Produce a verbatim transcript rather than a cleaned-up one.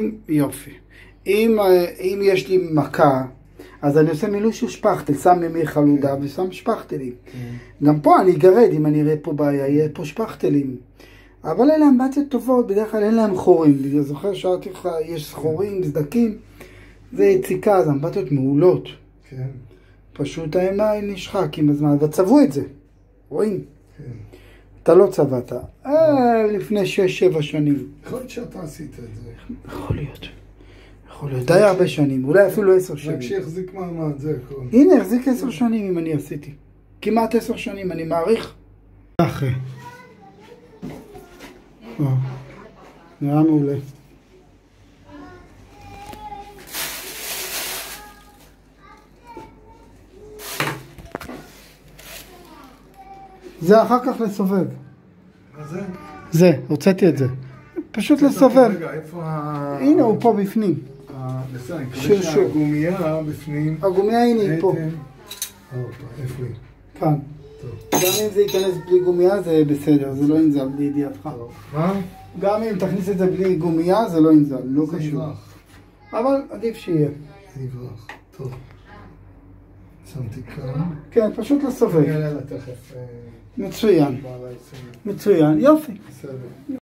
אם, יופי. אם, אם יש לי מכה, אז אני עושה מילוי של שפכטל, שם ממי חלודה ושם שפכטלים. גם פה אני אגרד, אם אני אראה פה בעיה, יהיה פה שפכטלים. אבל אלה אמבטיות טובות, בדרך כלל אין להם חורים. אני זוכר שאלתי לך, יש חורים, סדקים, זה יציקה, זה אמבטיות מעולות. כן. פשוט האמה נשחק עם הזמן, וצבו את זה. רואים? כן. אתה לא צבעת. אה, לפני שש, שבע שנים. יכול להיות שאתה עשית את זה. יכול להיות. יכול להיות. די הרבה שנים, אולי אפילו עשר שנים. רק שיחזיק מעמד, זה הכל. הנה, החזיק עשר שנים אם אני עשיתי. כמעט עשר שנים, אני מעריך. אחרי. נראה מעולה. זה אחר כך לסובב. מה זה? זה, הוצאתי את זה. פשוט לסובב. רגע, איפה ה... הנה, הוא פה בפנים. בסדר, אני מקווה שיר שיר. שהגומייה בפנים. הגומייה הנה היא פה. איפה היא? כאן. גם אם זה ייכנס בלי גומייה זה בסדר, זה לא ינזל בלי ידיעתך. מה? גם אם תכניס את זה בלי גומייה זה לא ינזל, לא זה קשור. יברח. אבל עדיף שיהיה. זה יברח. טוב. שמתי כאן. כן, פשוט לסובב. אני אעלה לה תכף. מצוין. בעלה יסיים. מצוין, יופי. בסדר.